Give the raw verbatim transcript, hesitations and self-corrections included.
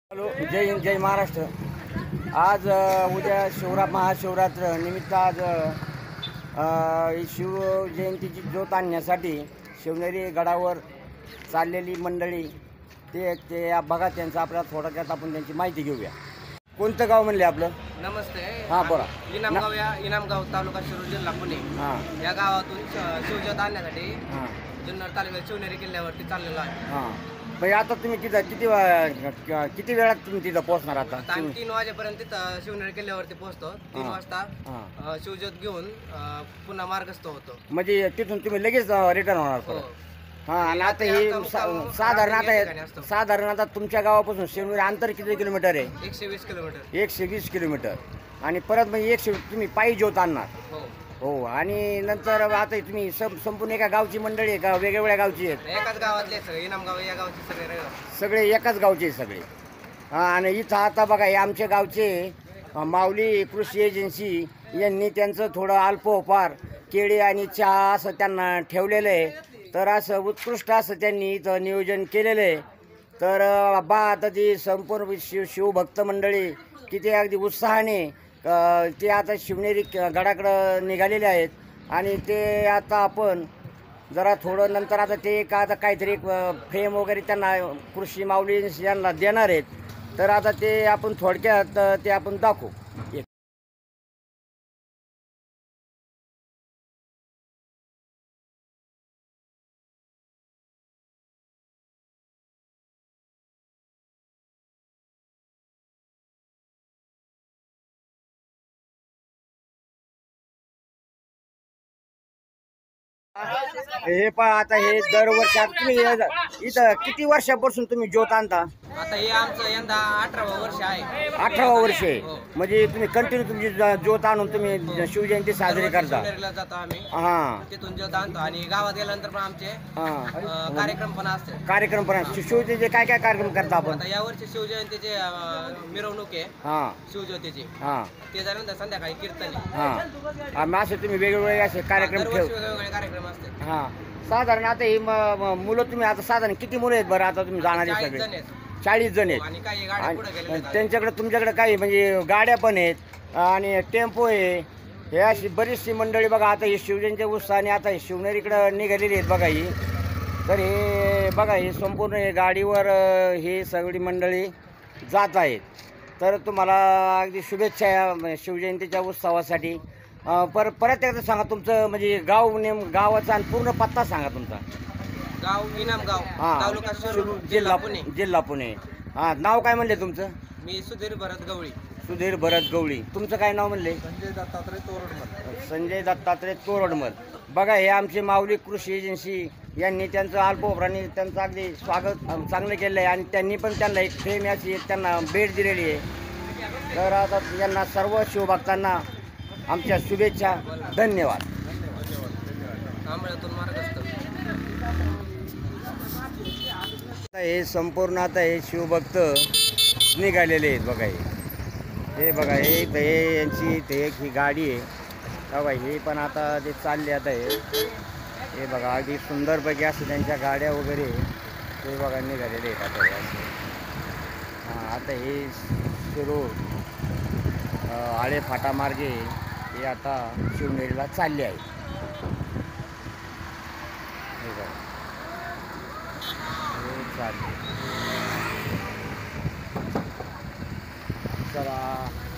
Hello, जय हिंद, जय महाराष्ट्र. आज अ, उद्या शिवरा महाशिवरात्र निमित्त आज अ, ही शिव जयंतीची ज्योत आणण्यासाठी शिवनेरी गडावर चाललेली मंडळी ते ते बघा त्यांचं आपल्याला थोडक्यात आपण त्यांची माहिती घेऊया. कोणतं गाव म्हणले आपलं? नमस्ते. हां, बोला. इनामगाव या इनामगाव तालुका शिरूर जिल्हा पुणे हां या गावातून श- शिवज्योत आणण्यासाठी हां जुन्नर तालुक्यात शिवनेरी किल्ल्यावरती चाललेलो आहे. हां म्हणजे आता तुम्ही तिथं किती वा- किती वेळात तुम्ही तिथं पोहोचणार आता? आता आम्ही तीन वाजेपर्यंत तिथं शिवनेरी किल्ल्यावरती पोहोचतो. तीन हां. वाजता हां अ, शिवज्योत घेऊन अ, पुन्हा मार्गस्थ होतो. म्हणजे तिथून तुम्ही लगेच रिटर्न होणार हो. परत? हां. आणि आता रात्री हे आमचा मुक्काम सा- साधारण रात्री या ठिकाणी आता असतो. साधारण आता तुमच्या गावापासून शिवनेरी अंतर किती किलोमीटर आहे? एकशे वीस किलोमीटर. एकशे वीस किलोमीटर. आणि परत म्हणजे एकशे तुम्ही पायी ज्योत आणणार? हो. हो. आणि नंतर आता तुम्ही सं संपूर्ण एका गावची मंडळी आहे का वेगवेगळ्या गावची आहेत? एकाच गावातले सगळे इनामगाव या गावचे सगळे रहिवासी. सगळे एकाच गावचे आहेत सगळे. हां. आणि इथं आता बघा हे आमच्या गावचे अ, माऊली कृषी एजन्सी यांनी त्यांचं थोडं अल्पोपार केळी आणि चहा असं त्यांना ठेवलेलं आहे. तर असं उत्कृष्ट असं त्यांनी इथं नियोजन केलेलं आहे. तर अ, बा आता ती संपूर्ण शिव शिवभक्त मंडळी किती अगदी उत्साहाने अ, ते आता शिवनेरी क- गडाकडं निघालेले आहेत. आणि ते आता आपण जरा थोडं नंतर आता ते का आता काहीतरी एक फ्रेम वगैरे त्यांना कृषी माऊली यांना देणार आहेत. तर आता ते आपण थोडक्यात अ, ते आपण दाखवू. एक हे पहा आता हे दरवर्षी तुम्ही हे- इथं किती वर्षापासून तुम्ही ज्योत आणता? आता हे आमचं यंदा अठरावं वर्ष आहे. अठरावा वर्ष आहे. हो. म्हणजे तुम्ही कंटिन्यू तुमची ज- ज्योत आणून तुम्ही शिवजयंती साजरी दरवर्षी करता? शिवनेरीला जातो आम्ही. हां तिथून ज्योत आणतो आणि गावात गेल्यानंतर पण आमचे हां. अ, कार्यक्रम पण असतात. कार्यक्रम पण आहे. शिवजयंतीचे काय काय कार्यक्रम करता आपण? आता यावर्षी शिवजयंतीचे अ, मिरवणूक आहे हां शिवज्योतीची. हां ते झाल्यानंतर संध्याकाळी कीर्तन आहे. हां. आम्ही असे तुम्ही वेगवेगळे असे कार्यक्रम दरवर्षी ठेव. वेगवेगळे कार्यक्रम असतात. हां. साधारण आता ही म- म- मुलं तुम्ही आता साधारण किती मुलं आहेत बरं आता तुम्ही जाणारे चाळीस सगळे? जण आहेत चाळीस जण आहेत. आणि काही गाड्या पुढे गेलेल्या आणि आहेत. त्यांच्याकडे तुमच्याकडे काही म्हणजे गाड्या पण आहेत आणि टेम्पो आहे. हे अशी बरीचशी मंडळी बघा आता ही शिवजयंती उत्साहाने आता हे शिवनेरीकडं निघालेली आहेत बघा ही. तर हे बघा हे संपूर्ण हे गाडीवर अ, ही सगळी मंडळी जात आहेत. तर तुम्हाला अगदी शुभेच्छा या शिवजयंतीच्या उत्सवासाठी. अ, पर परत एकदा सांगा तुमचं म्हणजे गाव नेम गावाचा आणि पूर्ण पत्ता सांगा तुमचा. गाव इनामगाव हां. तालुका शिरूर शिरूर जिल्हा पुणे. जिल्हा पुणे. हां. नाव काय म्हणले तुमचं? मी सुधीर भरत गवळी. सुधीर भरत गवळी. तुमचं काय नाव म्हणले? संजय दत्तात्रय तोरडमल. संजय दत्तात्रय तोरडमल. बघा हे आमचे माऊली कृषी एजन्सी यांनी त्यांचं अल्पोपराने त्यांचं अगदी स्वागत अं, चांगलं केलं आहे. आणि त्यांनी पण त्यांना एक फेम याची एक त्यांना भेट दिलेली आहे. तर आता यांना सर्व शिवभक्तांना आमच्या शुभेच्छा. धन्यवाद. आंबळ्यातून मार्गस्थ. आता हे संपूर्ण आता हे शिवभक्त निघालेले आहेत बघा हे. हे बघा हे इथं हे यांची इथे एक ही गाडी आहे बघा. हे पण आता ते चालले आता हे हे बघा अगदी सुंदरपैकी असं त्यांच्या गाड्या वगैरे ते बघा निघालेले आहेत आता हे असं. हां. आता हे शिरूर अ, आळे फाटामार्गे हे आता शिवनेरीला चालले आहे. हे बघा हे चालले. चला.